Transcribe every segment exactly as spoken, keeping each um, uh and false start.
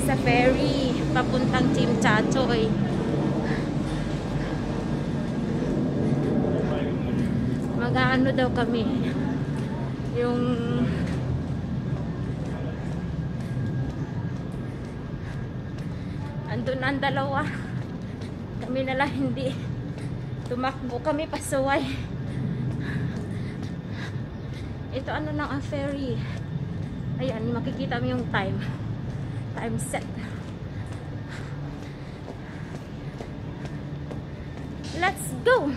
sa ferry papuntang Team Chachoy. Mag-aano daw kami, yung andun ang dalawa, kami na lang hindi. Tumakbo kami pasuway. Ito ano lang ang ferry. Ayan, makikita mo yung time. Time set. Let's go!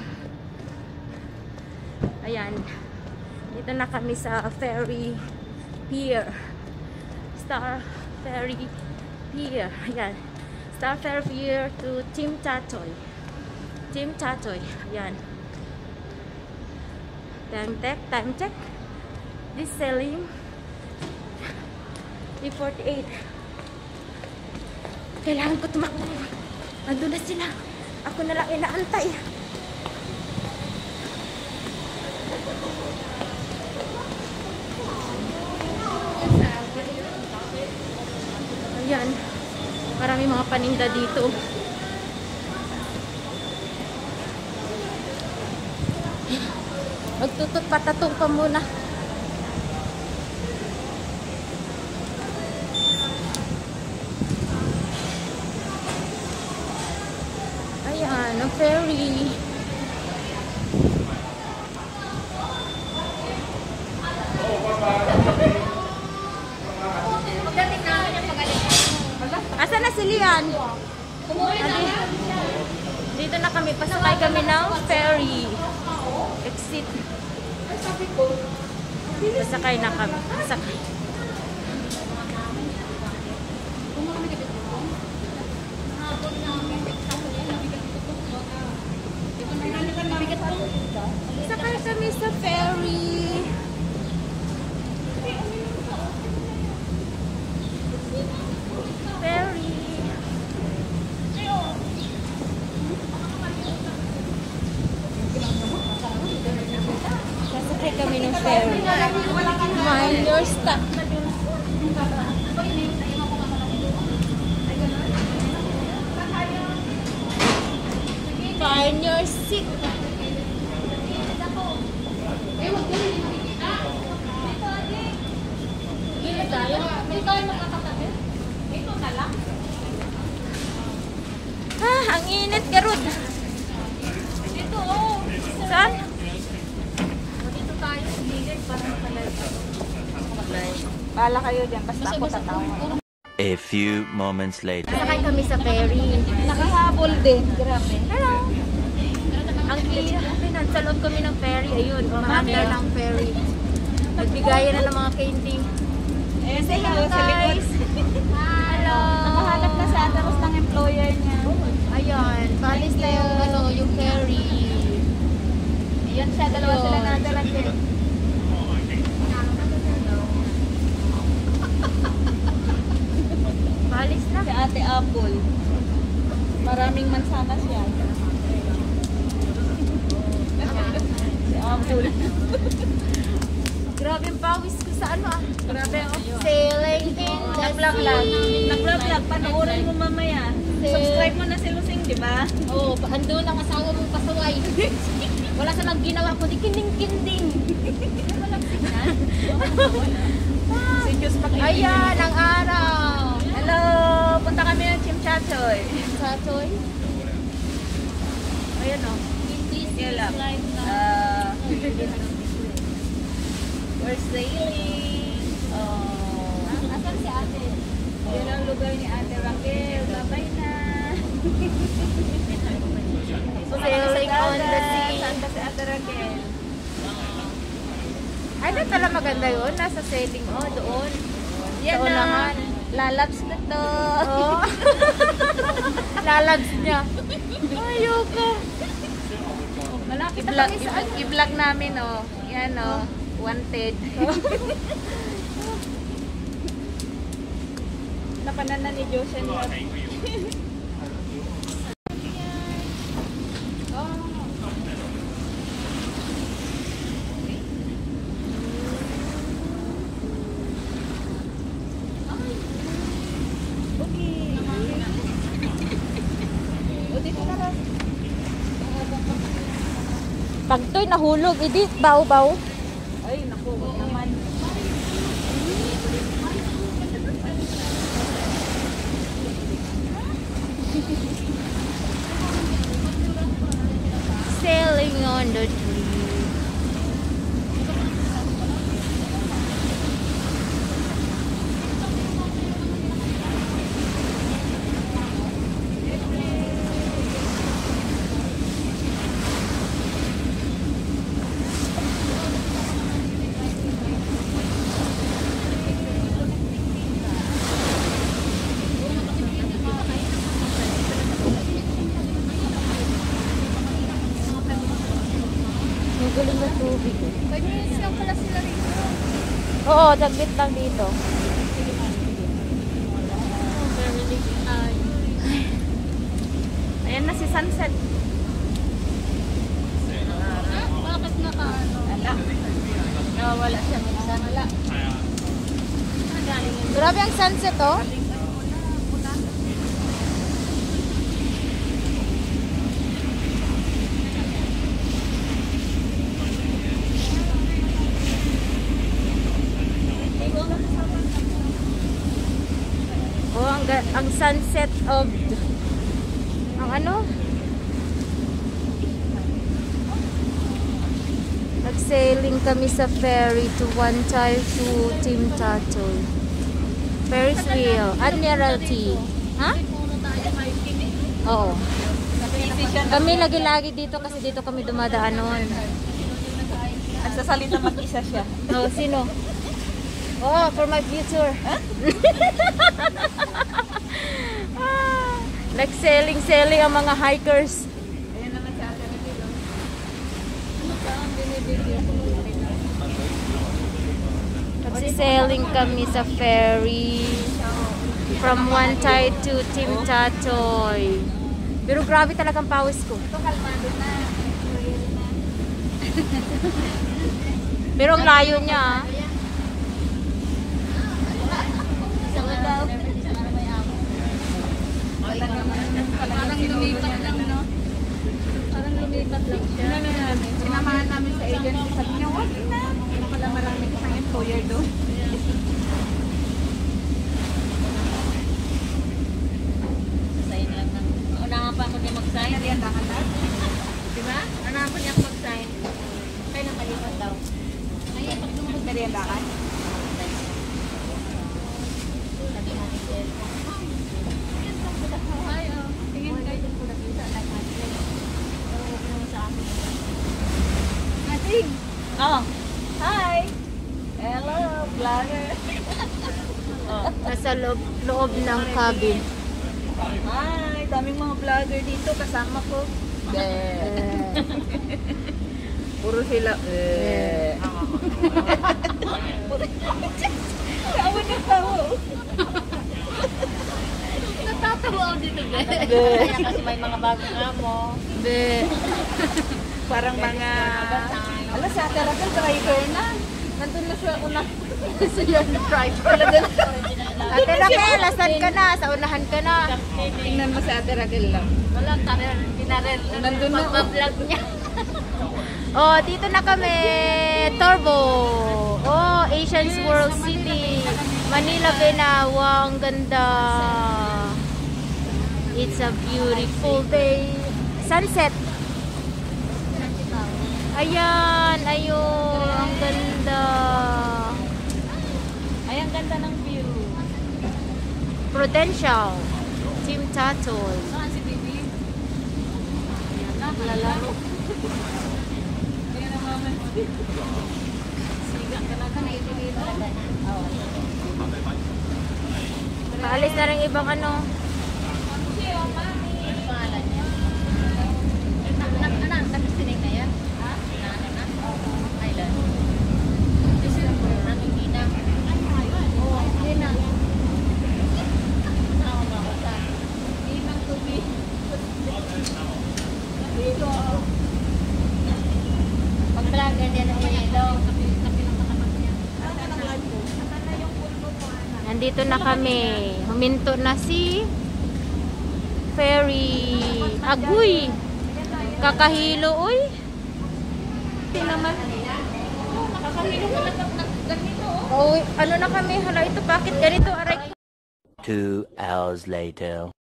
Ayan. Dito na kami sa ferry pier. Star Ferry Pier. Ayan. Star Ferry Pier to Team Chachoy. Team Chachoy. Ayan. Time check. Time check. This selling three forty-eight. Kailangan ko tumakbo. Andun na sila. Ako na lang inaantay. Ayan. Marami mga paninda dito. Magtutut patatong pa muna. Ayan, ang ferry. Asan na si Lian? Dito na kami. Pasakay kami ng ferry. Exit. Pasakay na kami. Pasakay. Sakay kami sa ferry. Ferry. Sasakay kami ng ferry. Mind your step. Find your seat. Ah, ang init, Garud. Dito, oh. Saan? Dito tayo sa gilid para makalay. Bahala kayo dyan, basta ako tatawa. A few moments later. Sakay kami sa ferry. Nakahabol din, grabe. Hello. Ang clear. Nagsalot kami ng ferry. Ayun, umaandar ng ferry. Nagbigayan na ng mga candy. Eh, say hello sa likod. Hello. Nakahanap na sa Ataros ng employer niya. Ayan, balis na yung, ano, yung ferry. Ayan siya, dalawa Ayun. sila nadalag din. Balis na. Si Ate Apple. Maraming mansanas yan. Si Apple. Grabe ang pawis ko sa ano ah. Grabe, oh. Sailing in the Nag-vlog lang. sea. Nag-vlog, panoorin mo mamaya. Subscribe mo na si Lusing, di ba? Oo, oh, andun ang asawa mong pasaway. Wala sa lang ginawa ko, di kinding-kinding. Walang signal. Si Diyos pakinig. Ayan, ang araw. Hello! Punta kami ng Team Chachoy. Chachoy. Ayan, oh. Yan lang. Uh, we're sailing. Oh. Asan si ate? Yan ang lugar ni Ate Raquel. Babay na. Sailing on the sea. Saan ba si Ate Raquel? Ay, na talaga maganda yun. Nasa sailing. Oh, doon. Yan Sa unahan. na. Lalabs na to. Oh. Lalabs niya. Ayoko. Malapit na I-vlog, kami sa ano. i-vlog namin, oh. Yan, oh. Wanted. Napanan na ni Joshen. Okay. Pag to'y nahulog, hindi baw-baw. Ay, naku, wag naman. Sailing on the tree. Ang galing na tubig. Eh. five minutes lang pala sila rito. Oo, saglit lang dito. Ayan na si Sunset. Ah, bakit naka-ano? Wala. Nawala siya. Wala. Grabe ang sunset, oh. Oh, ang, ga- ang sunset of ang ano? Nag-sailing kami sa ferry to One Tayo to Team Tatoy. Ferris wheel, Admiralty. Ha? Oo. Kami lagi-lagi dito kasi dito kami dumadaan noon. Nagsasalita mag-isa siya. Oh, sino? Oh, for my future. Huh? ah, nag-selling-selling ang mga hikers. Ayan naman si Ate Rodilo. Nag-selling kami sa ferry from One Tayo to Team Tatoy. Pero grabe talagang pawis ko. Ito kalmado na. Pero ang layo niya, ah. Parang lumipat lang, no? Parang lumipat lang siya. Sinamahan namin sa agent. Sabi niya, wag na. Ano pala maraming isang employer doon. Sign lang na. Unahan pa ako niya mag-sign. Narianda ka na? Diba? Unahan pa niya ako mag-sign. Kaya nang malipat daw. Ay, pag lumabas narianda ka? Oh. Hi. Hello, vlogger. Oh, nasa loob, loob ng cabin. Hi, daming mga vlogger dito kasama ko. Eh, Puro sila. eh. Tawa na tawa. Natatawa ako dito, be. Kaya kasi may mga bagong amo. Be. Parang mga... Ala, sa Ate Raquel, driver na. Nandun na siya una. Siya na driver. Ate Raquel, asan ka na? Sa unahan ka na. Tingnan mo sa Ate Raquel lang. Wala, tarin, tinarin. Nandun na. Pag-vlog niya. Oh, dito na kami. Turbo. Oh, Asian's World City. Manila, Benawa. Ang ganda. It's a beautiful day. Sunset. Ayan, ayun. Ang ganda. Ay, ang ganda ng view. Prudential. Team Tatoy. Saan si Bibi? Ayan na, malalaro. Ayan ang mama. Siga ka na ka na itibito. Paalis na rin ibang ano. Siyo, mami. Ano pangalan niya? Anak, anak, nagsinig na yan? Ha? Na ano na? Island. Nang hindi na. Oo, hindi na. Tama ba ako sa? Hindi mang tubig. Dito. Pag-vlogger din ang mga ilaw. Nandito na kami. Huminto na si Ferry. Agoy! Kakahilo, uy! Hindi naman. Oh, nakakabili ko lang ng ganito, oh. Oh, ano na kami? Hala, ito bakit ganito? Aray. Two hours later.